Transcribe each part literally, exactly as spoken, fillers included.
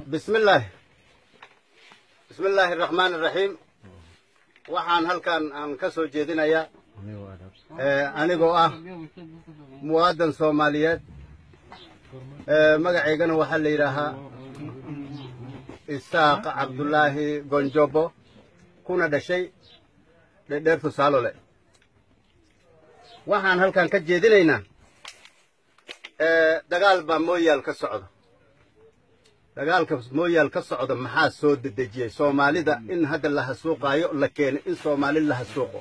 بسم الله بسم الله الرحمن الرحيم waxaan halkan aan ka soo jeedinayaa ee anigoo ah muwaadin Soomaaliyeed ee magaceygana waxa la yiraahdaa Isaaq Cabdullaahi Gonjobo kuna dhashay dheer Tusaalole waxaan halkan ka jeedinaynaa ee dagaal ba mooyal ka socdo dagaalka mooyal ka socdo maxaa soo dedejiyay Soomaalida in hadda la hasuuqayo la keenay in Soomaali la hasuuqo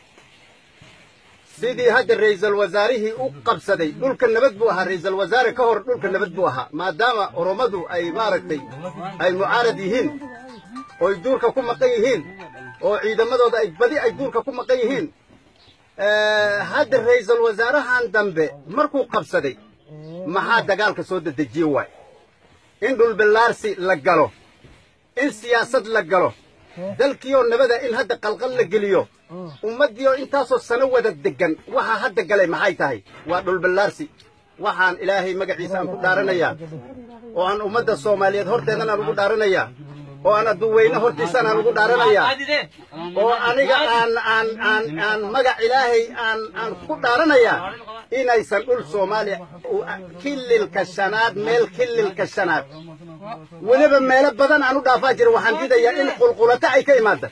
sidii hadda ra'iisul wasaarihi u qabsaday dhulka nabad buu ahaa ra'iisul wasaare ka hor dhulka nabad buu ahaa maadaama oromadu ay maaragtay ay mucaarad yihiin oo duurka ku maqan yihiin oo ciidamadooda ay badi ay duurka ku maqan yihiin ee hadda ra'iisul wasaarahan dambe markuu qabsaday maxaa dagaalka soo dedejiyay way in dhul bilaarsi la galo in siyaasad la galo dalkiyo nabada in hadda qalqal la geliyo ummadiyo intaasoo sano wada degan waxa hadda galay maxay tahay waa dhul bilaarsi waxaan ilaahay magaciisa aan ku dhaaranayaa oo aan ummadda Soomaaliyeed horteedana aan ugu dhaaranayaa oo aan duweyne hortiisana aan ugu dhaaranayaa oo aniga aan aan aan aan magac ilaahay aan aan ku dhaaranayaa inaysan dhul Soomaaliya kililka shanaad meel kililka shanaad waliba meel badan aan u dhaafaa jiro waxaan diidayaa in qulqulata ay ka imaado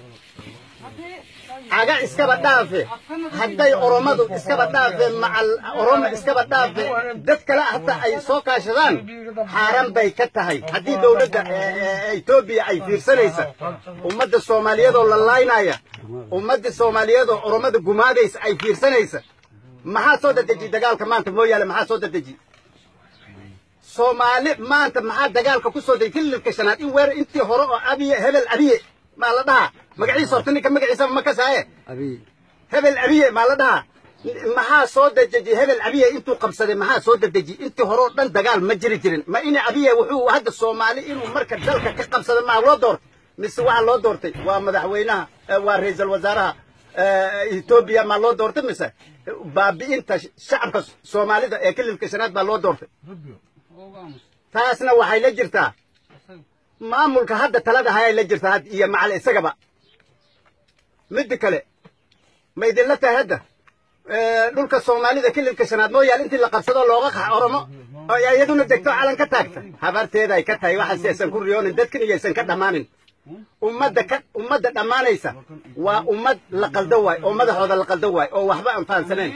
aga iskaba dhaafe hadday oromadu iskaba dhaafe macal oromo iskaba dhaafe dad kale hata ay soo kaashadaan xaaran bay ka tahay haddii dawladda Itoobiya ay fiirsanaysa ummadda Soomaaliyeed oo la laaynaya ummadda Soomaaliyeed oo oromada gumaadaysa ay fiirsanaysa maxaa soo dadajiyay dagaalka maanta mooyaale maxaa soo dadajiyay Soomaali maanta maxaa dagaalka ku soo dadajiyay kililka shanaad in weer intii hore oo abiye hebel abiye ma la dhaha magaciisa horta ninka magaciisa ma ka saaye abi hebel abiye ma la dhaha maxaa soo dadajiyay hebel abiye intuu qabsaday maxaa soo dadajiyay intii hore oo dhan dagaal ma jiri jirin ma in abiye wuxuu hadda Soomaali inuu marka dalka ka qabsado ma loo doortay mise waxa loo doortay waa madaxweynaha waa ra'iisul wasaaraha Itoobiya ma loo doortay mise baabi'inta shacabka Soomaalida ee kililka shanaad baa loo doortay taasna waxay la jirtaa maamulka hadda talada hayay la jirtaa had iyo macal isagaba mid kale ma idin la tahay hadda ee dhulka Soomaalida kililka shanaad mooyaal intii la qabsado looga qax oromo oo iyaduna degto calan ka taagta habarteeda ay ka tahay waxa siyasan ku riyoonin dadkan iyaysan ka dhamaanin ummadda ka ummadda dhamaanaysa waa ummad la qaldo way oo madaxooda la qaldo way oo waxba aan fahansaneen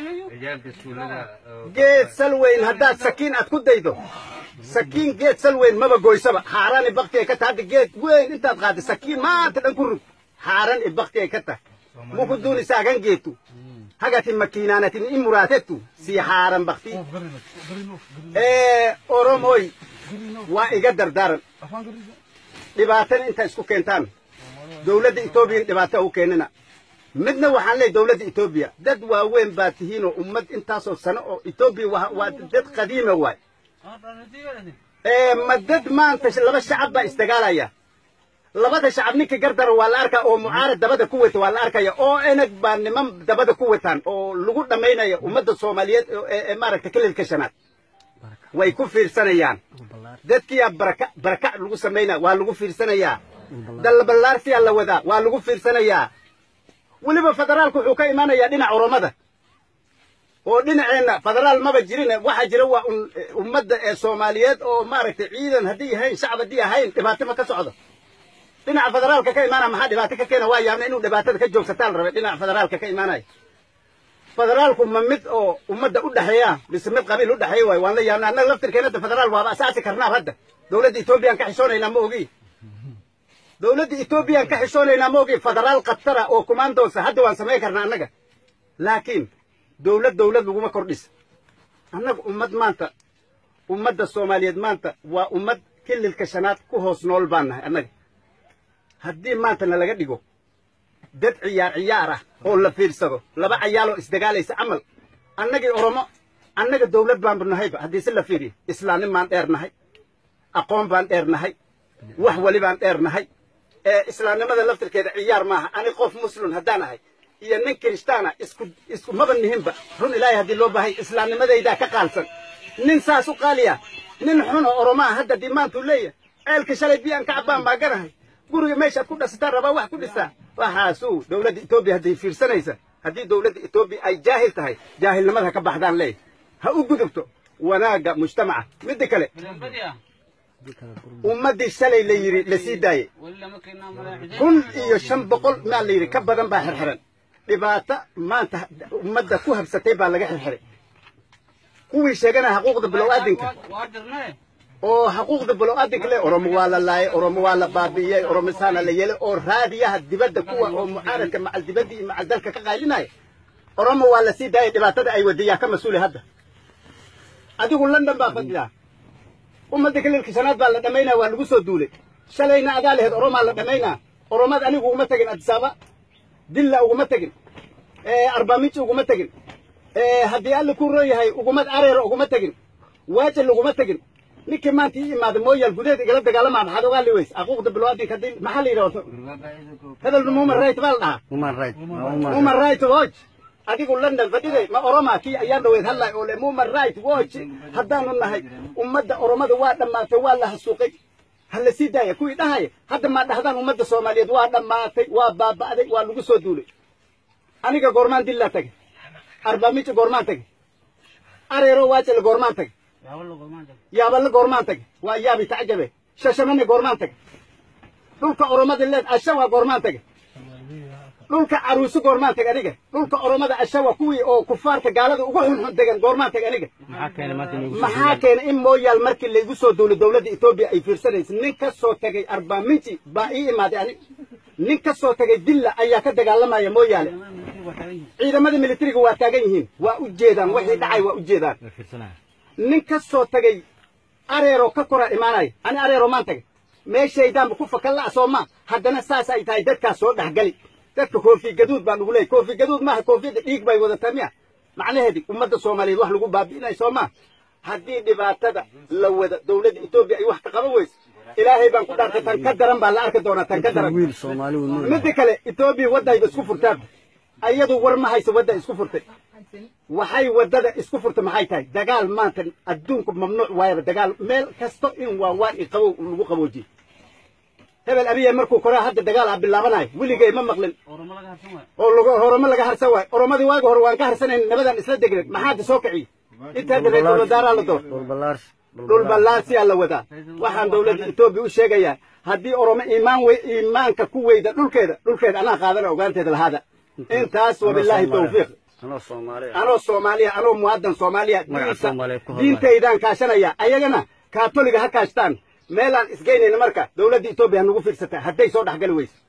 geed salweyn haddaad sakiin aad ku daydo sakiin geed salweyn maba goysaba xaarani baqti ay ka tahay geed weyn intaad qaadi sakiin maanta dhan ku rug xaarani baqti ay ka tahay muku duuni saagan geetu hagati makiinaanatin imuraatetu si xaaran baqti ee oromoy waa iga dardaaran dhibaatana inta isku keentaan dawladda Itoobiya dhibaato u keenina midna waxaan leeyahay dawladda Itoobiya dad waaweyn baa tihiin oo ummad intaasoo sano oo Itoobiya waa dad qadiima waay ee madad maanta laba shacab baa isdagaalaya labada shacab ninka gardar waa la arkaa oo mucaarad dabada ku wata waa la arkaya oo enag baa niman dabada ku wataan oo lagu dhamaynayo ummadda Soomaaliyeed ee maaragta kililka shanaad way ku fiirsanayaan dadkii baraka baraka lagu sameeyna waa lagu fiirsanayaa dal ballaarsi la wada waa lagu fiirsanayaa waliba federaalku wuxuu ka imaanayaa dhinaca oromada oo dhinaceena federaal ma jirin waxa jira waa ummadda ee Soomaaliyeed oo maaragtay ciidan hadii yahay shacab hadii yahay dhibaato ma ka socdo dhinaca federaalka ka imaana maxaa dhibaato ka keena waa yaabna inuu dhibaatada ka joogsataan rabay dhinaca federaalka ka imaanay federaalku ma mid oo ummadda u dhaxeeya mise mid qabiil u dhaxeeya way waan la yaabna annaga laftirkeena federaal waa asaasi karnaa hadda dawladda Itoobiya ka xishoonayna ma ogi dawladda Itoobiya ka xishoonayna ma ogi federaal qatara oo commandos hadda waan sameey karnaa annaga laakiin dawlad dawlad lagu ma kordhis annaga ummad maanta ummadda Soomaaliyeed maanta waa ummad kililka shanaad ku hoos nool baanahay annaga haddii maanta laga dhigo dad ciyaar ciyaar ah oo la fiirsado laba ciyaalo isdagaalaysa amal annagii oromo annaga dawlad baan nahay haddii si la fiiriyo islaamin maan dheernahay aqoon baan dheernahay wax wali baan dheernahay ee islaamnimada laftirkeeda ciyaar maaha ani qof muslim haddaan ahay iyo nin kristaana isku isku maba nihinba run ilaahay haddii loo baahay islaamnimadayda ka qaalsan nin saas u qaaliya nin xun oo oromo hadda dimaantu leeyahay ceelka shalay biyaan ka cabbaan baa garahay guriga meeshaad ku dhasataan rabaa wax ku dhistaa waxaasuu dowladda etoobiya hadday fiirsanaysa haddii dowladda etoobiya ay jaahil tahay jaahilnimada ha ka baxdaan leey ha u gudubto wanaagga mujtamaca midda kale ummaddii shalay la yidhi la sii daayey kun iyo shan boqol maa la yidhi ka badan baa xirxiran dhibaato maanta ummadda ku habsatay baa laga xirxiray kuwii sheeganaya xuquuqda bilow-aadinka oo xuquuqda bilow-aadinka le oromo waa la laayay oromo waa la baabi'iyey oromisaana la yeelay oo raadiyaha dibadda kuwa oo mucaaradka macal dibadda iyo macal dalka ka qaylinaya oromo waa la sii daayay dhibaatada ay wadiyaa ka mas-uuli hadda adigu london baa fadhidaa ummadda kaliilka shanaad baa la dhammaynaa waa lagu soo duulay shalayna adaa laheed oromaa la dhammaynaa oromad anigu uguma tegin adisaaba dilla uguma tegin arbaamiji uguma tegin haddii alla ku rooyahay ugumad areero uguma tegin waajal uguma tegin ninkii maanta ii imaada mooyaal gudaheed igala dagaalamaa maxaad ogaa li weys xuquuqda bilow-aadinka haddii maxaa la yidhahdo hadal human right baa la dhahaa human right watch adigu london fadhiday ma oroma kii ayaan dhaweyd hadlay oo le human right watch haddaanu nahay ummadda oromada waa dhammaatay waa la hasuuqay ha la sii daaya kuwii dhahaya hadda maa dhahdaan ummadda soomaaliyeed waa dhammaatay waa baaba'day waa lagu soo duulay aniga goormaan dillaa tagay arbaamiji goormaan tagay areero waajale goormaan tagay yaaballa goormaan tagay waa yaabi tacajabe shashamane goormaan tagay dhulka oromada leed ashawa goormaan tagay dhulka caruusi goormaan tagay aniga dhulka oromada ashawa kuwii oo kufaarta gaalada ugu xunxun degan goormaan tagay aniga maxaa keena in mooyaal markii laygu soo duulay dowladda etoobiya ay fiirsanaysa nin ka soo tagay arbaaminji baa ii imaaday aniga nin ka soo tagay dilla ayaa ka dagaalamaya mooyaale ciidamada militariga waa taagan yihiin waa u jeedaan wixii dhacay waa u jeedaan nin ka soo tagay areero ka koraa imaanaya ani areero maan tagay meeshaydaanba ku fakan la sooma haddana saas ay tahay dadkaas soo dhexgali dadka koofi gaduud baa lagu leeyay koofi gaduud maaha koofiyadda dhiig bay wadataa miya macnaheedi ummadda soomaaliyeed wax lagu baabi'inay sooma haddii dhibaatada la wada dowladda etoobiya ay wax ka qaban weyso ilaahay baan ku dhaartay tan ka daran baa la arki doonaa tan ka daran midda kale etoobiya waddayba isku furtaaba ayadu war ma hayso wadda isku furtay waxay waddada isku furtay maxay tahay dagaal maanta adduunku mamnuuc waayaba dagaal meel kasto in waa waan i qabow lagu qaboojiye hebel abiye markuu koraa hadda dagaal ah bilaabanayo weligay ma maqlin oo lagu horoma laga harsan waayo oromadii waaga hore waan ka harsanayn nabadan isla degneed maxaad soo kiciyey intaa dareed dowladaaraa la door dhul ballaarsiyaa la wadaa waxaan dowladda etoobiya u sheegayaa haddii oromo iimaan wey iimaanka ku weyda dhulkeeda dhulkeeda anaa qaadana ogaanteeda lahaada intaas wabilaahi tawfiiq anoo soomaaliya anoo muwaadin soomaaliya diintaydaan kaashanaya ayagana kaatoliga ha kaashtaan meelaan isgeynayna marka dowladda etoobiya ha nagu fiirsata hadday soo dhexgali weyso